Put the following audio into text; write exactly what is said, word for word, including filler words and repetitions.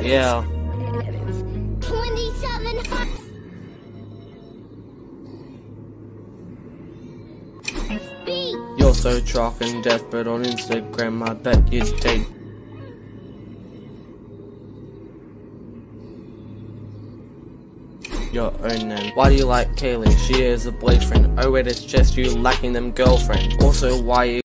Yeah. twenty-seven speed. You're so chalk and desperate on Instagram, I bet you'd take your own name. Why do you like Kaylee? She is a boyfriend. Oh wait, it's just you lacking them girlfriends. Also, why you